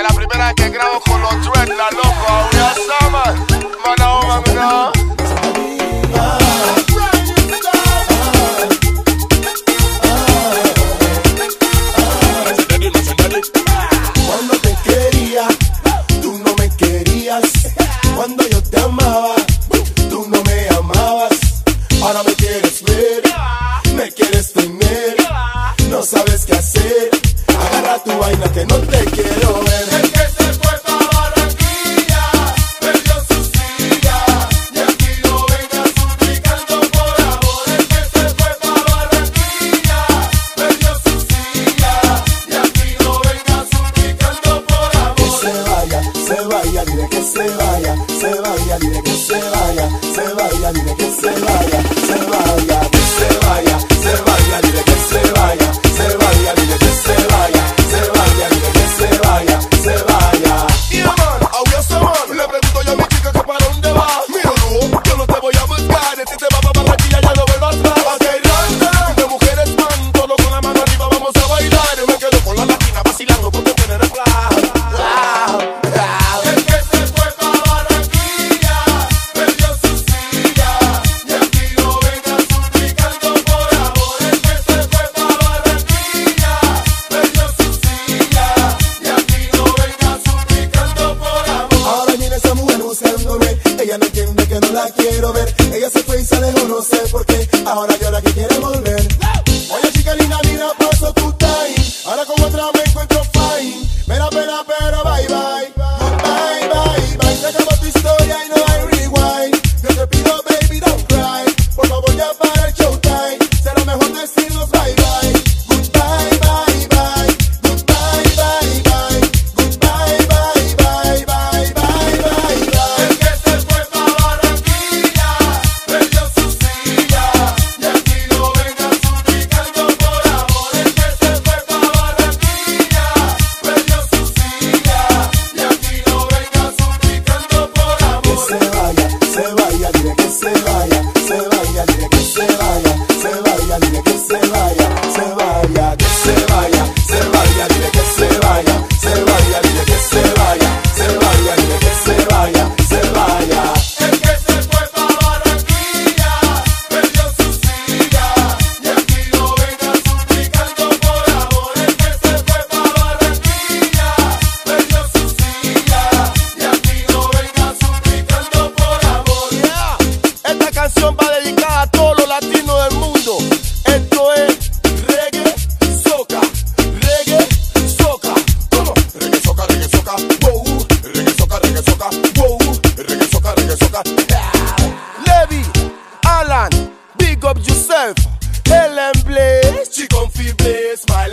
la primera vez que grabo con los Dreadlocks, loco. Ya sabes, mano, mano. Cuando te quería, tú no me querías. Cuando yo te amaba, tú no me amabas. Ahora me quieres ver, me quieres tener. No sabes qué hacer. Agarra tu vaina que no te quiero ver. El que se fue pa' Barranquilla perdió su silla, y aquí no vengas suplicando por amor. El que se fue pa' Barranquilla perdió su silla, y aquí no vengas suplicando por amor. Que se vaya, dile que se vaya, se vaya, dile que se vaya, se vaya, dile que se vaya, se vaya, que se vaya, se vaya, dile que se vaya, se vaya, dile que se vaya, se vaya, dile que se vaya, se vaya. Yeah, man, audio ese man. Le pregunto yo a mi chica que para dónde va. Mira, no, yo no te voy a buscar. Si te vas pa' Barranquilla ya no vuelvas atrás. Ok, randa, de mujeres man, todo con la mano arriba vamos a bailar. Y me quedo con la latina vacilando porque tiene el plan. El que se fue pa' Barranquilla perdió su silla, y aquí no vengas suplicando por amor. El que se fue pa' Barranquilla perdió su silla, y aquí no vengas suplicando por amor. Ahora viene esa mujer buscándome, ella no entiende que no la quiero ver. Ella se fue y se alejó, no sé por qué. Ahora llora que quiere volver. Oye chica linda, mira, paso tu time. Ahora con otra me encuentro fine. Pero bye bye. Bye bye. Se acabó tu historia y no hay rewind. Yo te pido baby don't cry. Por favor ya para el showtime. Será mejor decirnos bye bye. Goodbye bye bye. Goodbye bye bye. Goodbye bye bye bye bye bye bye. El que se fue pa' Barranquilla perdió su silla, y aquí no vengas suplicando por amor. El que se fue pa' Barranquilla perdió su silla, y aquí no vengas suplicando por amor. Que se vaya, dile que se vaya, se vaya, dile que se vaya, se vaya, dile que se vaya, se vaya, que se vaya, se vaya, dile que se vaya, se vaya, dile que se vaya, se vaya, dile que se vaya, se vaya. El que se fue pa' Barranquilla perdió su silla, y aquí no vengas suplicando por amor. El que se fue pa' Barranquilla perdió su silla, y aquí no vengas suplicando por amor. Yeah. Esta canción va dedicada a todos los latinos del mundo. Esto es reggae soca, reggae soca. ¿Cómo? Reggae soca, wow. Reggae soca, wow. Reggae soca. Levi, Alan, big up yourself. Helen Blaze, Chicken Feel Blaze, my